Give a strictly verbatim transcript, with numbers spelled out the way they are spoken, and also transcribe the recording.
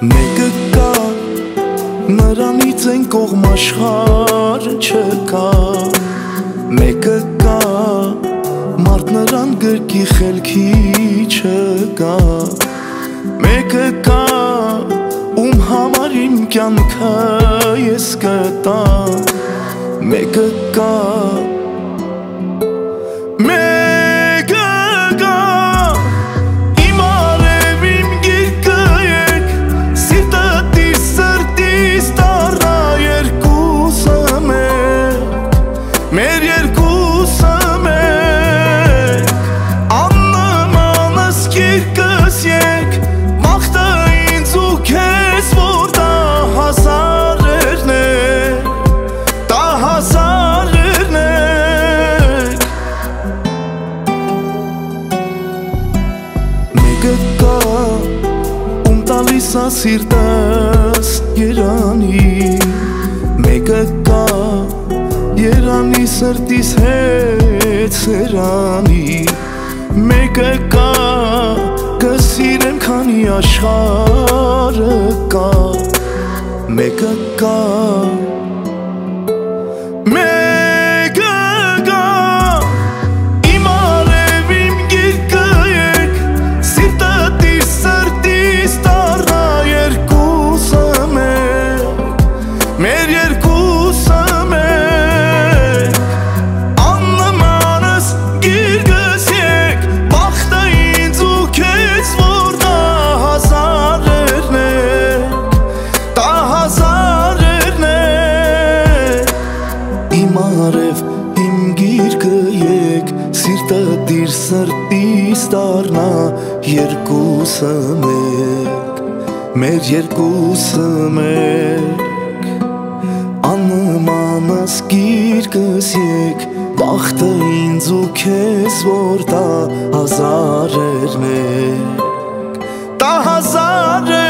Մեկը կա, նրանից են կողմ աշխարհը չկա։ Մեկը կա, մարդ նրան գրկի խելքի չկա։ Մեկը կա, ում համար իմ կյանքը ես կտամ։ Մեկը կա, մեկը կա, իմ արև իմ գիրկը եկ, սիրտատիր սրտիս տառա երկուսը մեկ, մեր երկուսը մեկ, աննմանս գիրկս եկ, մաղթը ինձ ու քեզ, որ դա հազարերն է, դա հազարերն է։ Մեկը կա, ում տալիս ա սիրտս երանի, մեկը կա, երանի սրտիս հետ սերանի, մեկը կա, կսիրեմ քանի աշխարհը կա, մեկը կա, մեկը կա, իմ արև իմ գիրկը եկ, սիրտատիր սրտիս տառա երկուսը մեկ, մեր երկուսը մեկ, աննմանս գիրկս եկ, բախտը ինձ ու քեզ, որ դա հազարերն է, դա հազարերն է։ Իմ արև իմ գիրկը եկ, սիրտատիր սրտիս դառնա երկուսը մեկ, մեր երկուսը մեկ, աննմանս գիրկս եկ, բախտը ինձ ու քեզ, որ դա հազարերն է, դա հազարերն է։